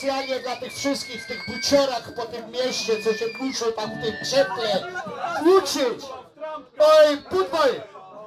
specjalnie dla tych wszystkich w tych buciorach po tym mieście, co się muszą tam w tym cieple uczyć. Oj, budwaj!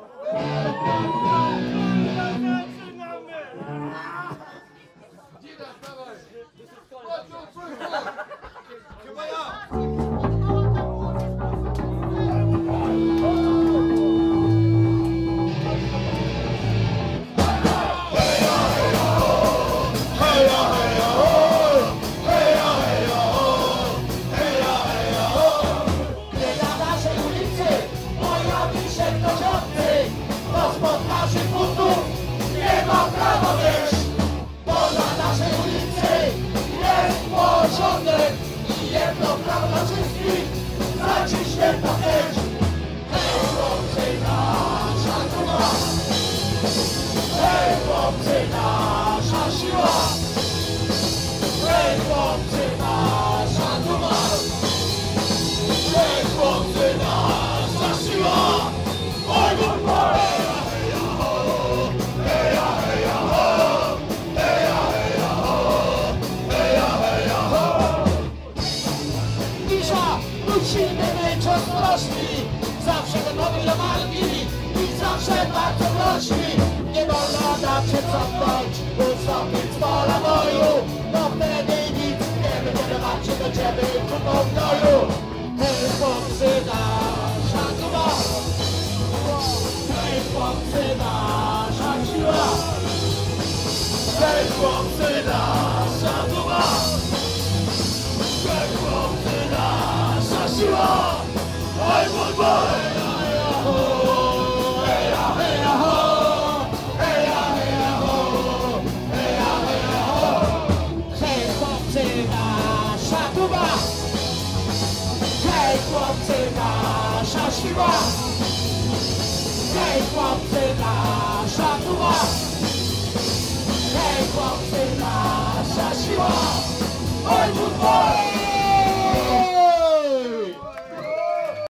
Musimy być ostrożni, zawsze gotowi do walki i zawsze bardzo groźni. Nie wolno nam się cofnąć, ustąpić z pola boju, bo wtedy nic nie będziemy walczyć do ciebie kupą gnoju. Hej chłopcy, nasza duma, hej chłopcy, nasza siła, hej chłopcy, nasza duma, hej chłopcy, nasza siła. Oj, bój, bój! Heja, heja, ho! Heja, heja, ho! Heja, heja, ho! Hej, chłopcy, nasza tuba! Hej, chłopcy, nasza siła! Hej, chłopcy,